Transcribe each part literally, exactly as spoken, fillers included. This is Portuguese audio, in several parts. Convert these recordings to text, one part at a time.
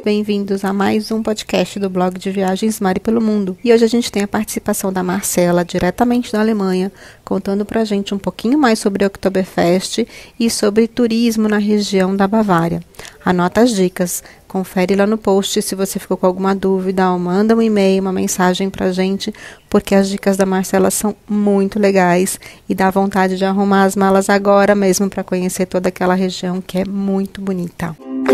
bem-vindos a mais um podcast do blog de viagens Mari pelo Mundo. E hoje a gente tem a participação da Marcela, diretamente da Alemanha, contando pra gente um pouquinho mais sobre o Oktoberfest e sobre turismo na região da Bavária. Anota as dicas, confere lá no post se você ficou com alguma dúvida, ou manda um e-mail, uma mensagem pra gente, porque as dicas da Marcela são muito legais e dá vontade de arrumar as malas agora mesmo para conhecer toda aquela região que é muito bonita.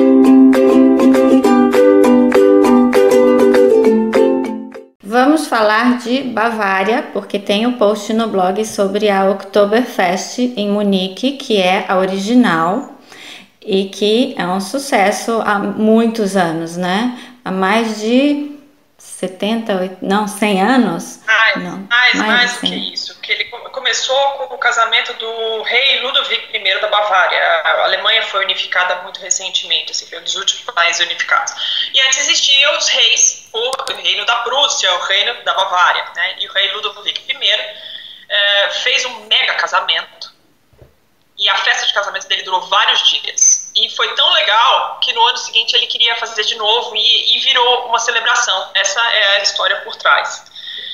Vamos falar de Bavária, porque tem um post no blog sobre a Oktoberfest em Munique, que é a original e que é um sucesso há muitos anos, né? Há mais de setenta, não, cem anos? Mais, não, mais, mais, mais do cem. que isso. Que ele começou com o casamento do rei Ludwig I da Bavária. A Alemanha foi unificada muito recentemente, assim, foi um dos últimos países unificados. E antes existiam os reis, o reino da Prússia, o reino da Bavária, né? E o rei Ludwig I eh, fez um mega casamento. E a festa de casamento dele durou vários dias. E foi tão legal que no ano seguinte ele queria fazer de novo e, e virou uma celebração. Essa é a história por trás.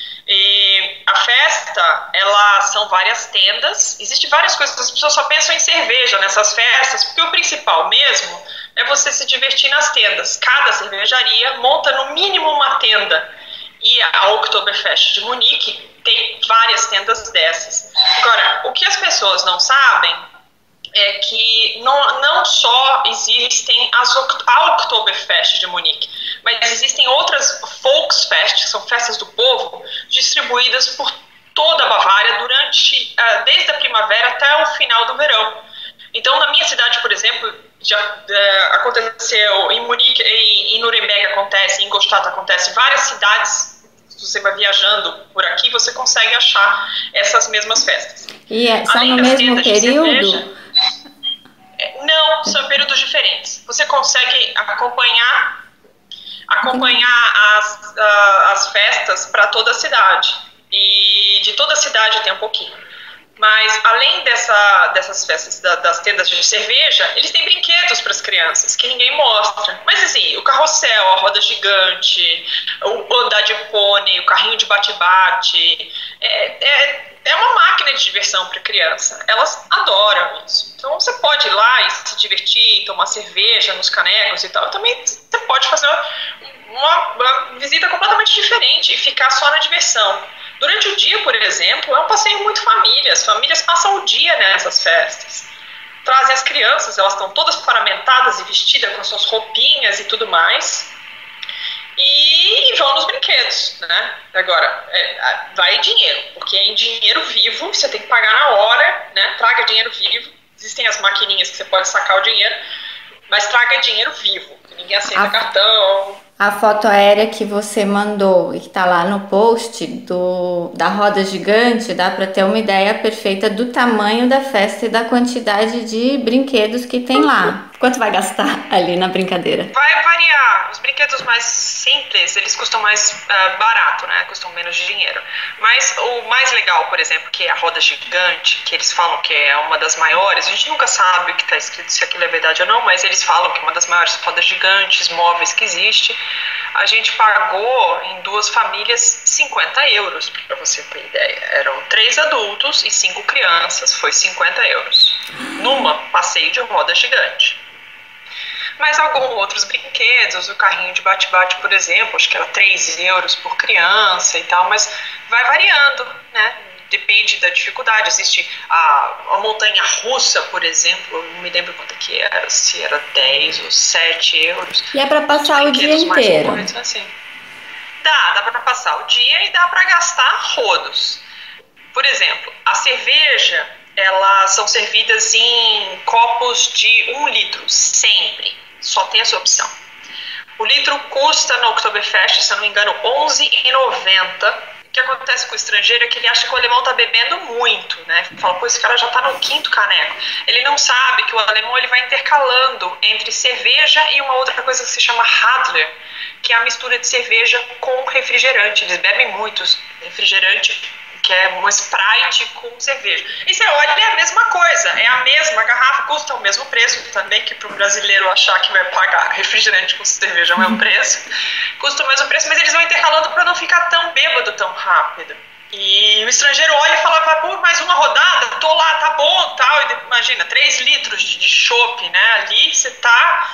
E a festa, ela são várias tendas. Existem várias coisas, as pessoas só pensam em cerveja nessas festas, porque o principal mesmo é você se divertir nas tendas. Cada cervejaria monta no mínimo uma tenda. E a Oktoberfest de Munique tem várias tendas dessas. Agora, o que as pessoas não sabem é que não, não só existem as, a Oktoberfest de Munique, mas existem outras Volksfest, que são festas do povo, distribuídas por toda a Bavária durante, desde a primavera até o final do verão. Então, na minha cidade, por exemplo, já uh, aconteceu em Munique, em, em Nuremberg acontece, em Ingolstadt acontece, várias cidades. Se você vai viajando por aqui, você consegue achar essas mesmas festas. E é, são Além no das mesmo tendas de período? cerveja, não, são períodos diferentes. Você consegue acompanhar, acompanhar as, uh, as festas para toda a cidade. E de toda a cidade tem um pouquinho. Mas, além dessa, dessas festas da, das tendas de cerveja, eles têm brinquedos para as crianças, que ninguém mostra. Mas, assim, o carrossel, a roda gigante, o andar de pônei, o carrinho de bate-bate, é, é, é uma máquina de diversão para criança. Elas adoram isso. Então, você pode ir lá e se divertir, tomar cerveja nos canecos e tal. Também você pode fazer uma, uma visita completamente diferente e ficar só na diversão. Durante o dia, por exemplo, é um passeio muito família. As famílias passam o dia nessas festas. Trazem as crianças, elas estão todas paramentadas e vestidas com suas roupinhas e tudo mais. E vão nos brinquedos, né? Agora, é, vai dinheiro, porque é em dinheiro vivo, você tem que pagar na hora, né? Traga dinheiro vivo. Existem as maquininhas que você pode sacar o dinheiro, mas traga dinheiro vivo. Ninguém aceita a... cartão. A foto aérea que você mandou e que está lá no post do, da roda gigante, dá para ter uma ideia perfeita do tamanho da festa e da quantidade de brinquedos que tem lá. Quanto vai gastar ali na brincadeira? Vai variar. Os brinquedos mais simples, eles custam mais uh, barato, né? Custam menos dinheiro. Mas o mais legal, por exemplo, que é a roda gigante, que eles falam que é uma das maiores, a gente nunca sabe o que está escrito, se aquilo é verdade ou não, mas eles falam que é uma das maiores rodas gigantes, móveis que existe. A gente pagou em duas famílias cinquenta euros, para você ter ideia. Eram três adultos e cinco crianças, foi cinquenta euros. Numa passeio de roda gigante. Mas alguns outros brinquedos, o carrinho de bate-bate, por exemplo, acho que era três euros por criança e tal, mas vai variando, né? Depende da dificuldade. Existe a, a montanha-russa, por exemplo, não me lembro quanto que era, se era dez ou sete euros. E é para passar o dia inteiro? Assim. Dá, dá para passar o dia e dá para gastar rodos. Por exemplo, a cerveja, elas são servidas em copos de um litro, sempre. Só tem essa opção. O litro custa no Oktoberfest, se eu não me engano, onze reais e noventa centavos. O que acontece com o estrangeiro é que ele acha que o alemão está bebendo muito, né? Fala, pô, esse cara já está no quinto caneco. Ele não sabe que o alemão ele vai intercalando entre cerveja e uma outra coisa que se chama Radler, que é a mistura de cerveja com refrigerante. Eles bebem muito refrigerante, que é uma Sprite com cerveja. E você olha, é a mesma coisa, é a mesma garrafa, custa o mesmo preço também, que para o brasileiro achar que vai pagar refrigerante com cerveja é o mesmo preço, custa o mesmo preço, mas eles vão intercalando para não ficar tão bêbado tão rápido. E o estrangeiro olha e fala, vai por mais uma rodada, tô lá, tá bom, tal. E imagina, três litros de chopp, né? Ali você tá...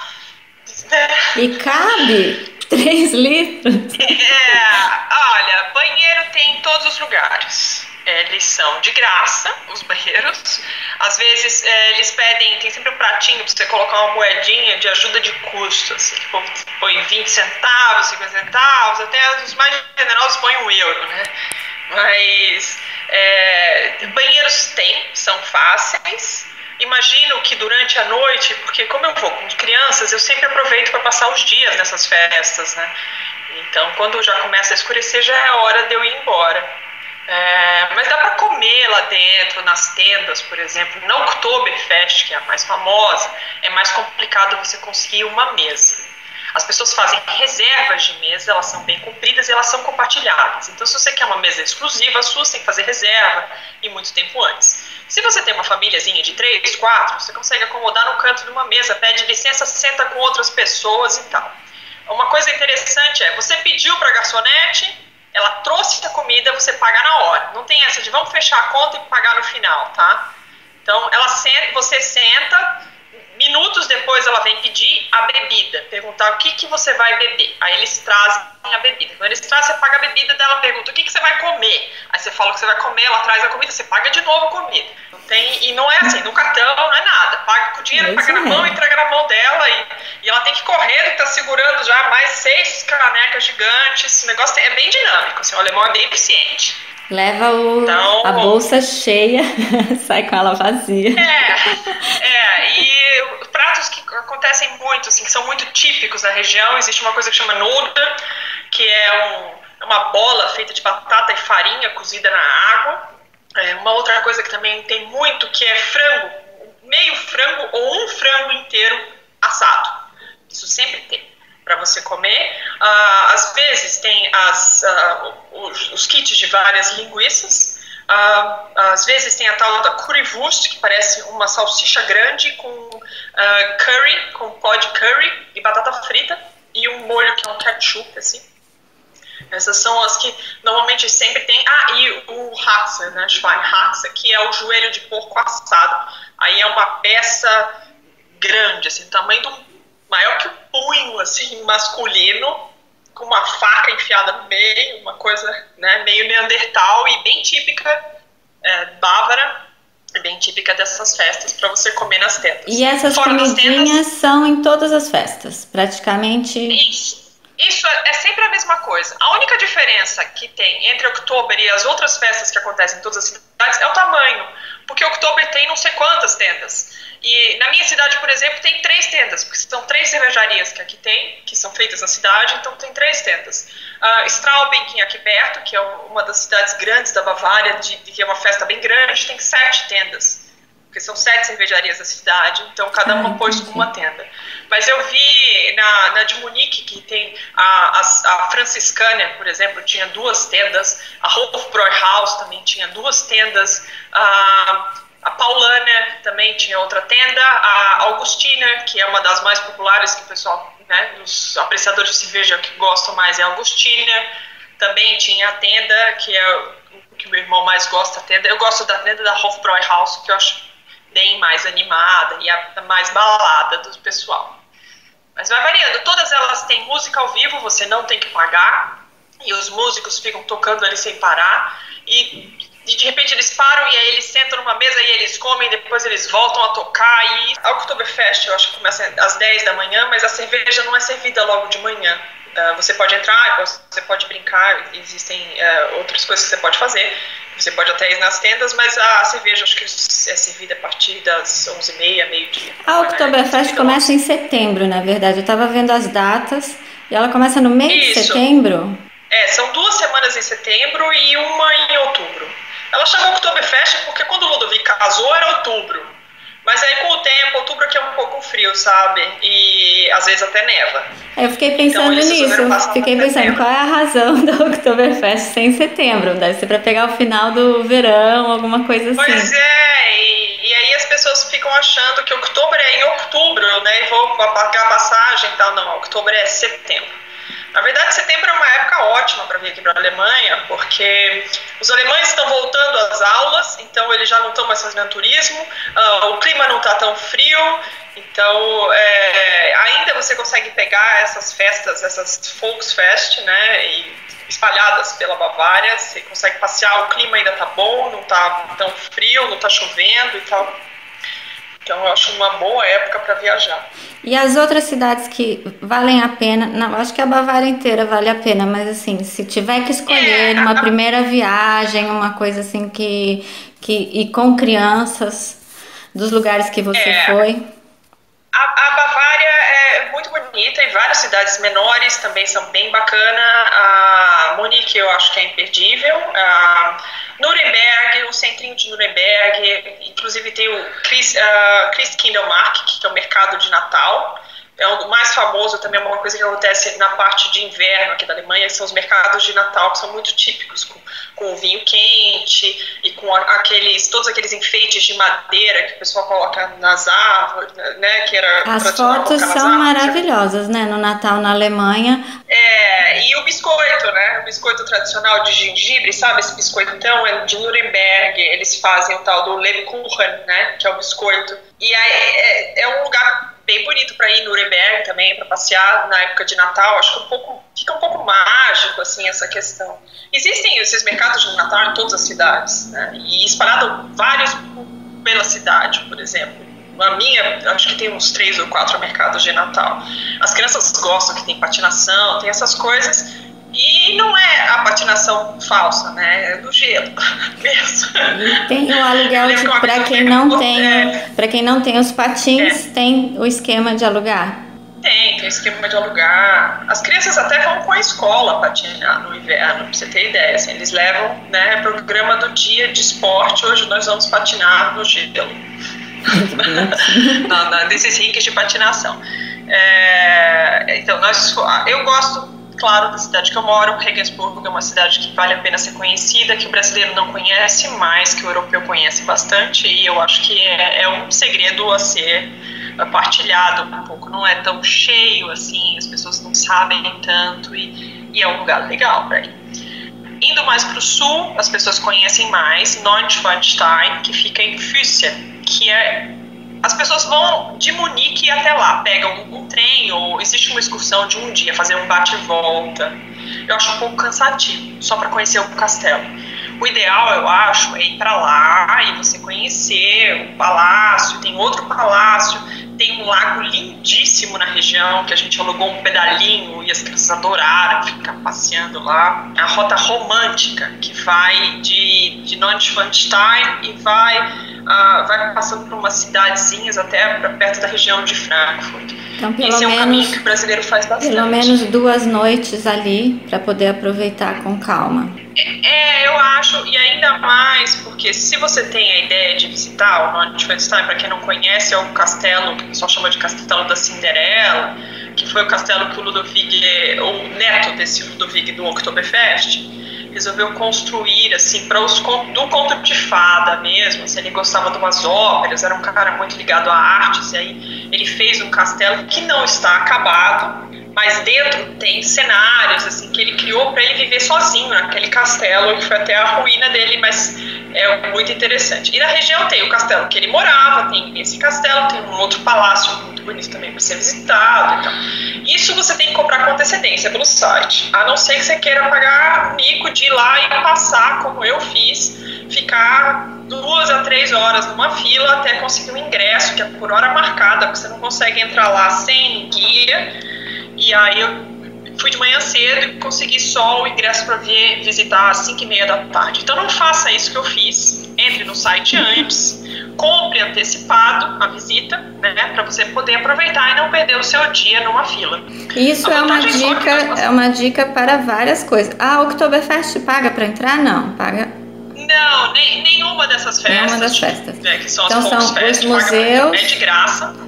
E cabe três litros? É, olha, banheiro tem em todos os lugares. É, eles são de graça, os banheiros. Às vezes é, eles pedem, tem sempre um pratinho pra você colocar uma moedinha de ajuda de custo, assim, que põe vinte centavos, cinquenta centavos, até os mais generosos põem um euro, né? Mas é, banheiros tem, são fáceis. Imagino que durante a noite, porque como eu vou com crianças, eu sempre aproveito para passar os dias nessas festas, né? Então, quando já começa a escurecer, já é hora de eu ir embora. É, mas dá para comer lá dentro, nas tendas, por exemplo. Na Oktoberfest, que é a mais famosa, é mais complicado você conseguir uma mesa. As pessoas fazem reservas de mesa, elas são bem compridas e elas são compartilhadas. Então, se você quer uma mesa exclusiva, a sua você tem que fazer reserva e muito tempo antes. Se você tem uma famíliazinha de três, quatro, você consegue acomodar no canto de uma mesa, pede licença, senta com outras pessoas e tal. Uma coisa interessante é, você pediu para a garçonete, ela trouxe a comida, você paga na hora. Não tem essa de vamos fechar a conta e pagar no final, tá? Então, ela senta, você senta... Minutos depois ela vem pedir a bebida, perguntar o que, que você vai beber. Aí eles trazem a bebida. Quando eles trazem, você paga a bebida, daí ela pergunta o que, que você vai comer. Aí você fala o que você vai comer, ela traz a comida, você paga de novo a comida. Não tem, e não é assim, no cartão, não é nada. Paga com o dinheiro, paga na mão, entrega na mão dela. E, e ela tem que correr e tá segurando já mais seis canecas gigantes. Esse negócio é bem dinâmico, assim, o alemão é bem eficiente. Leva o, então, a bolsa cheia, sai com ela vazia. É, é, e pratos que acontecem muito, assim, que são muito típicos da região, existe uma coisa que chama Nudeln, que é um, uma bola feita de batata e farinha cozida na água. É, uma outra coisa que também tem muito, que é frango, meio frango ou um frango inteiro assado. Isso sempre tem para você comer. Uh, às vezes tem as, uh, os, os kits de várias linguiças. Uh, às vezes tem a tal da currywurst, que parece uma salsicha grande com uh, curry, com pó de curry e batata frita e um molho que é um ketchup, assim. Essas são as que normalmente sempre tem. Ah, e o Haxe, né, Schweinehaxe, que é o joelho de porco assado. Aí é uma peça grande, assim, tamanho de um maior que o punho, assim, masculino, com uma faca enfiada no meio, uma coisa, né, meio neandertal e bem típica é, bávara, bem típica dessas festas para você comer nas tendas. E essas Fora comidinhas tendas, são em todas as festas, praticamente. Isso, isso é, é sempre a mesma coisa. A única diferença que tem entre Oktober e as outras festas que acontecem em todas as cidades é o tamanho, porque Oktober tem não sei quantas tendas. E na minha cidade, por exemplo, tem três tendas, porque são três cervejarias que aqui tem, que são feitas na cidade, então tem três tendas. Uh, Straubing, que é aqui perto, que é uma das cidades grandes da Bavária, de, de, que é uma festa bem grande, tem sete tendas, porque são sete cervejarias da cidade, então cada uma pôs com uma tenda. Mas eu vi na, na de Munique, que tem a, a, a Franciscaner, por exemplo, tinha duas tendas, a Hofbräuhaus também tinha duas tendas, a... A Paulaner também tinha outra tenda, a Augustiner, que é uma das mais populares, que o pessoal, né, os apreciadores de cerveja que gostam mais é a Augustiner, também tinha a tenda, que é o que meu irmão mais gosta, a tenda. Eu gosto da tenda da Hofbräuhaus, que eu acho bem mais animada e a mais balada do pessoal. Mas vai variando, todas elas têm música ao vivo, você não tem que pagar, e os músicos ficam tocando ali sem parar, e... E de repente eles param e aí eles sentam numa mesa e eles comem, depois eles voltam a tocar. E a Oktoberfest, eu acho que começa às dez da manhã, mas a cerveja não é servida logo de manhã. Uh, você pode entrar, você pode brincar, existem uh, outras coisas que você pode fazer. Você pode até ir nas tendas, mas a cerveja acho que é servida a partir das onze e meia, meio-dia. A Oktoberfest é, começa em setembro, na verdade. Eu estava vendo as datas e ela começa no meio Isso. de setembro? É, são duas semanas em setembro e uma em outubro. Ela chamou Oktoberfest porque quando o Ludovic casou era outubro. Mas aí com o tempo, outubro aqui é um pouco frio. frio, sabe? E às vezes até neva. Eu fiquei pensando então, nisso, fiquei pensando qual é a razão do Oktoberfest ser em setembro, deve ser para pegar o final do verão, alguma coisa assim. Pois é, e, e aí as pessoas ficam achando que outubro é em outubro, né, e vou pagar passagem e tal, não, outubro é setembro. Na verdade, setembro é uma época ótima para vir aqui para a Alemanha, porque os alemães estão voltando às aulas, então eles já não estão mais fazendo turismo, uh, o clima não está tão frio, então é, ainda você consegue pegar essas festas, essas Volksfest, né, e espalhadas pela Bavária, você consegue passear, o clima ainda está bom, não está tão frio, não está chovendo e tal. Então eu acho uma boa época para viajar. E as outras cidades que valem a pena, não, acho que a Bavária inteira vale a pena, mas assim, se tiver que escolher é, uma a... primeira viagem, uma coisa assim que, que e com crianças, dos lugares que você é, foi. A, a Bavária é muito bonita e várias cidades menores também são bem bacanas. A Munique eu acho que é imperdível. A Nuremberg, o centrinho de Nuremberg, inclusive tem o Christ, uh, Christkindlmarkt, que é o mercado de Natal. É o mais famoso, também é uma coisa que acontece na parte de inverno aqui da Alemanha, são os mercados de Natal, que são muito típicos, com, com o vinho quente e com aqueles, todos aqueles enfeites de madeira que o pessoal coloca nas árvores, né, que era as fotos são árvores, maravilhosas, né, no Natal na Alemanha. É, e o biscoito, né, o biscoito tradicional de gengibre, sabe, esse biscoitão é de Nuremberg, eles fazem o tal do Lebkuchen, né, que é o biscoito, e aí é, é um lugar bem bonito para ir em Nuremberg também, para passear na época de Natal. Acho que um pouco, fica um pouco mágico, assim, essa questão. Existem esses mercados de Natal em todas as cidades, né? E espalhado vários pela cidade, por exemplo. A minha, acho que tem uns três ou quatro mercados de Natal. As crianças gostam que tem patinação, tem essas coisas. E não é a patinação falsa, né? É do gelo mesmo. E tem o aluguel de, para quem não tem, é, para quem não tem os patins, é. Tem o esquema de alugar. Tem, tem esquema de alugar. As crianças até vão com a escola patinar no inverno, pra você ter ideia. Assim, eles levam, né, programa do dia de esporte. Hoje nós vamos patinar no gelo. Não, não, desses rinques de patinação. É, então, nós, eu gosto. Claro, da cidade que eu moro, Regensburg é uma cidade que vale a pena ser conhecida, que o brasileiro não conhece, mas que o europeu conhece bastante, e eu acho que é, é um segredo a ser partilhado um pouco, não é tão cheio assim, as pessoas não sabem tanto, e, e é um lugar legal para ir. Indo mais para o sul, as pessoas conhecem mais Neuschwanstein, que fica em Füssen, que é... As pessoas vão de Munique até lá, pegam um trem ou existe uma excursão de um dia, fazer um bate e volta. Eu acho um pouco cansativo, só para conhecer o castelo. O ideal, eu acho, é ir para lá e você conhecer o palácio, tem outro palácio, tem um lago lindíssimo na região, que a gente alugou um pedalinho e as crianças adoraram ficar passeando lá. A rota romântica, que vai de, de Neuschwanstein e vai... Uh, vai passando por umas cidadezinhas até pra perto da região de Frankfurt. Então, pelo Esse é um menos, caminho que o brasileiro faz bastante. Pelo menos duas noites ali para poder aproveitar com calma. É, é, eu acho, e ainda mais porque se você tem a ideia de visitar o Neuschwanstein, para quem não conhece, é o castelo que o pessoal chama de Castelo da Cinderela, que foi o castelo que o Ludwig, o neto desse Ludwig do Oktoberfest, resolveu construir, assim, para os do conto de fada mesmo, assim, ele gostava de umas óperas, era um cara muito ligado à artes, e aí ele fez um castelo que não está acabado, mas dentro tem cenários, assim, que ele criou para ele viver sozinho naquele castelo, que foi até a ruína dele, mas é muito interessante. E na região tem o castelo que ele morava, tem esse castelo, tem um outro palácio muito bonito também para ser visitado e tal. Isso você tem que comprar com antecedência pelo site, a não ser que você queira pagar o mico de ir lá e passar, como eu fiz, ficar duas a três horas numa fila até conseguir um ingresso, que é por hora marcada, porque você não consegue entrar lá sem guia. E aí eu fui de manhã cedo e consegui só o ingresso para vir visitar às cinco e meia da tarde. Então não faça isso que eu fiz. Entre no site antes, compre antecipado a visita, né, para você poder aproveitar e não perder o seu dia numa fila. Isso é uma dica, é uma dica para várias coisas. Ah, Oktoberfest paga para entrar? Não, paga. Não, nem, nenhuma dessas festas. Nenhuma das festas. Né, que são então as são os museus. É de graça.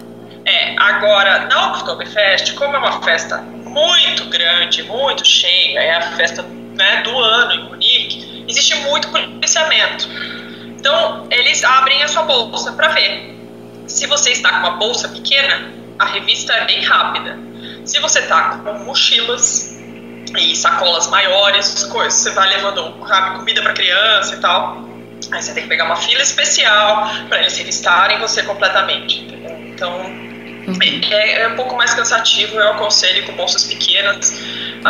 É, agora, na Oktoberfest, como é uma festa muito grande, muito cheia, é a festa, né, do ano em Munique, existe muito policiamento. Então, eles abrem a sua bolsa para ver. Se você está com uma bolsa pequena, a revista é bem rápida. Se você está com mochilas e sacolas maiores, coisas, você vai levando comida para criança e tal, aí você tem que pegar uma fila especial para eles revistarem você completamente, entendeu? Então, uhum. é, é um pouco mais cansativo. Eu aconselho com bolsas pequenas.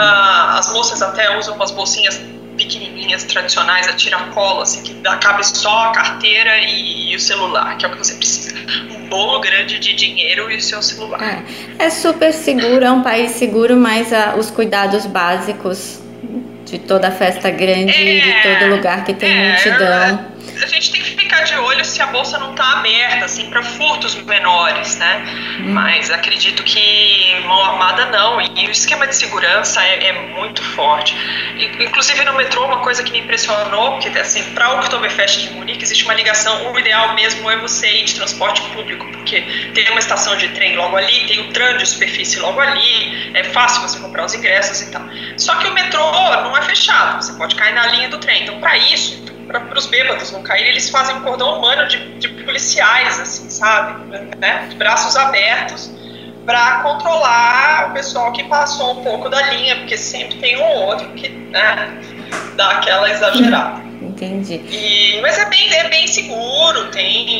Ah, as moças até usam umas bolsinhas pequenininhas, tradicionais, a tiracolo, assim, que dá, cabe só a carteira e, e o celular, que é o que você precisa. Um bolo grande de dinheiro e o seu celular. É, é super seguro, é um país seguro, mas ah, os cuidados básicos de toda festa grande, é, de todo lugar que tem é, multidão. A gente tem que ficar de olho se a bolsa não está aberta, assim, para furtos menores, né? Hum. Mas acredito que mão armada não. E o esquema de segurança é, é muito forte. Inclusive no metrô, uma coisa que me impressionou, porque assim, para o Oktoberfest de Munique existe uma ligação. O ideal mesmo é você ir de transporte público, porque tem uma estação de trem logo ali, tem o trem de superfície logo ali, é fácil você comprar os ingressos e tal. Só que o metrô não é fechado, você pode cair na linha do trem. Então, para isso, para os bêbados não caírem, eles fazem um cordão humano de, de policiais, assim, sabe? Né? De braços abertos, para controlar o pessoal que passou um pouco da linha, porque sempre tem um ou outro que, né, dá aquela exagerada. Entendi. E, mas é bem, é bem seguro,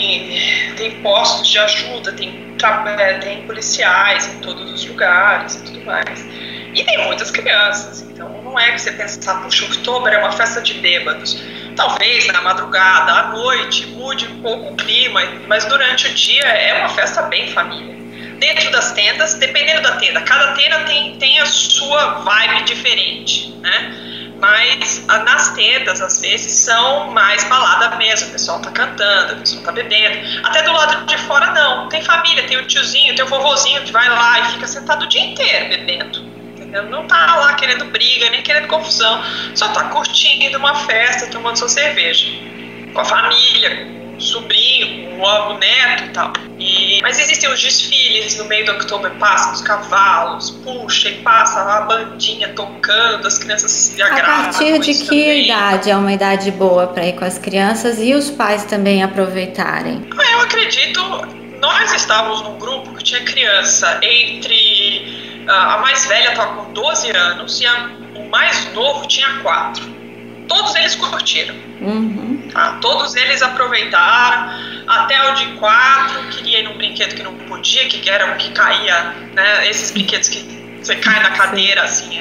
tem, tem postos de ajuda, tem, tem policiais em todos os lugares e tudo mais. E tem muitas crianças, então não é que você pensar, puxa, outubro é uma festa de bêbados. Talvez na madrugada, à noite, mude um pouco o clima, mas durante o dia é uma festa bem família. Dentro das tendas, dependendo da tenda, cada tenda tem, tem a sua vibe diferente, né? Mas nas tendas, às vezes, são mais balada mesmo, o pessoal tá cantando, o pessoal tá bebendo. Até do lado de fora não, tem família, tem o tiozinho, tem o vovozinho que vai lá e fica sentado o dia inteiro bebendo. Não tá lá querendo briga, nem querendo confusão, só tá curtindo uma festa, tomando sua cerveja, com a família, com o sobrinho, com o neto e tal. E, mas existem os desfiles no meio do outubro, passam os cavalos, puxa e passa a bandinha tocando, as crianças se agradam. A partir de que também. idade é uma idade boa para ir com as crianças e os pais também aproveitarem? Eu acredito, nós estávamos num grupo que tinha criança entre... A mais velha estava com doze anos e a, o mais novo tinha quatro. Todos eles curtiram. Uhum. Tá? Todos eles aproveitaram. Até o de quatro queria ir num brinquedo que não podia, que era o que caía, né? Esses brinquedos que você cai na cadeira, assim,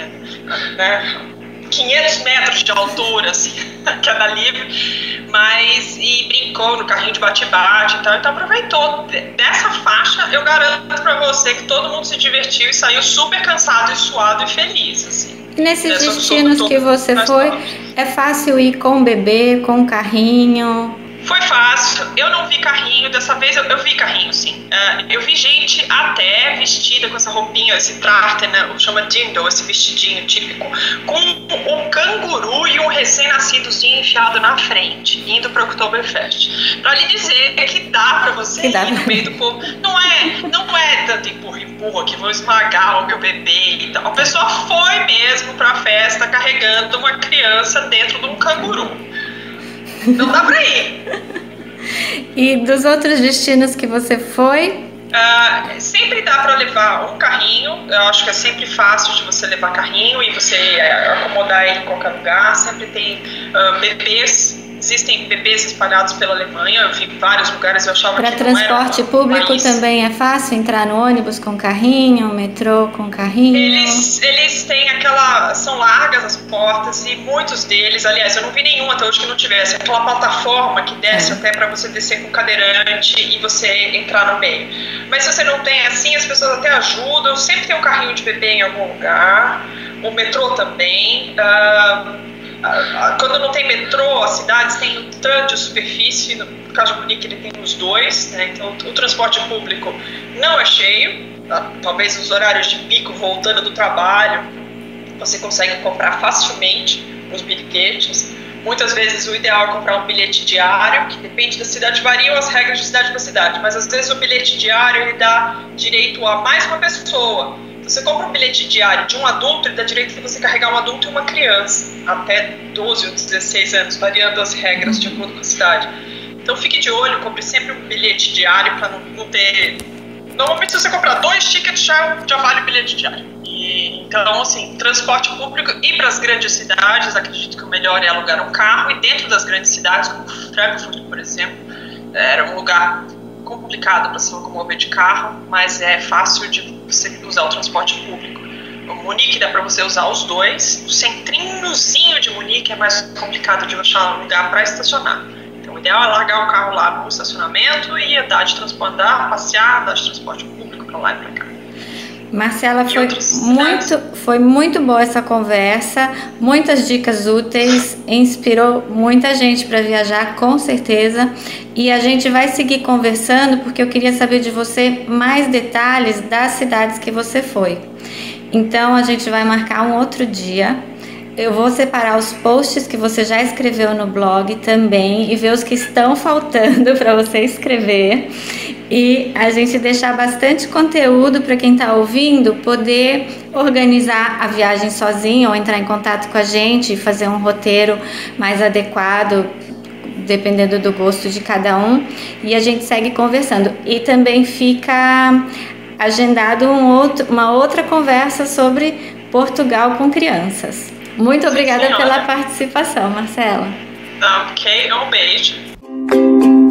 né? quinhentos metros de altura, assim, queda livre, mas e brincou no carrinho de bate-bate e tal, então aproveitou. Dessa faixa, eu garanto pra você que todo mundo se divertiu e saiu super cansado e suado e feliz, assim. E nesses destinos que você foi, é fácil ir com o bebê, com o carrinho? Foi fácil, eu não vi carrinho, dessa vez eu, eu vi carrinho, sim. Uh, eu vi gente até vestida com essa roupinha, esse traje, né, chama Dindel, esse vestidinho típico, com um canguru e um recém-nascidozinho enfiado na frente, indo para o Oktoberfest. Pra lhe dizer que dá pra você que ir dá. no meio do povo. Não é, não é tanto empurra-empurra que vão esmagar o meu bebê e tal. A pessoa foi mesmo pra festa carregando uma criança dentro de um canguru. Não dá pra ir. E dos outros destinos que você foi? Uh, sempre dá pra levar um carrinho. Eu acho que é sempre fácil de você levar carrinho e você uh, acomodar ele em qualquer lugar. Sempre tem uh, bebês. Existem bebês espalhados pela Alemanha. Eu vi vários lugares, eu achava pra que transporte não era um público país. Também é fácil entrar no ônibus com carrinho, metrô com carrinho? Eles, eles têm aquela... São largas as portas e muitos deles... Aliás, eu não vi nenhum até hoje que não tivesse. Aquela plataforma que desce é. até para você descer com o cadeirante e você entrar no meio. Mas se você não tem assim, as pessoas até ajudam. Sempre tem um carrinho de bebê em algum lugar. O metrô também. Uh, Quando não tem metrô, as cidades têm o trem de superfície. No caso de Munique, ele tem os dois, né? Então o transporte público não é cheio, tá? Talvez os horários de pico, voltando do trabalho, você consegue comprar facilmente os bilhetes. Muitas vezes o ideal é comprar um bilhete diário, que depende da cidade, variam as regras de cidade para cidade, mas às vezes o bilhete diário ele dá direito a mais uma pessoa. Então, você compra um bilhete diário de um adulto, ele dá direito a você carregar um adulto e uma criança, até doze ou dezesseis anos, variando as regras de acordo com a cidade. Então fique de olho, compre sempre um bilhete diário para não, não ter... Normalmente se você comprar dois tickets já, já vale o bilhete diário. E, então, assim, transporte público e para as grandes cidades, acredito que o melhor é alugar um carro. E dentro das grandes cidades, como Frankfurt, por exemplo, era um lugar complicado para se locomover de carro, mas é fácil de você usar o transporte público. O Munique dá para você usar os dois. O centrinhozinho de Munique é mais complicado de achar um lugar para estacionar. Então, o ideal é largar o carro lá no estacionamento e andar de transporte, andar, passear, andar de transporte público para lá e para cá. Marcela, foi muito, foi muito boa essa conversa, muitas dicas úteis, inspirou muita gente para viajar, com certeza. E a gente vai seguir conversando porque eu queria saber de você mais detalhes das cidades que você foi. Então a gente vai marcar um outro dia. Eu vou separar os posts que você já escreveu no blog também e ver os que estão faltando para você escrever. E a gente deixar bastante conteúdo para quem está ouvindo poder organizar a viagem sozinho ou entrar em contato com a gente e fazer um roteiro mais adequado, dependendo do gosto de cada um. E a gente segue conversando. E também fica agendado um outro, uma outra conversa sobre Portugal com crianças. Muito obrigada pela participação, Marcela. Ok, um beijo.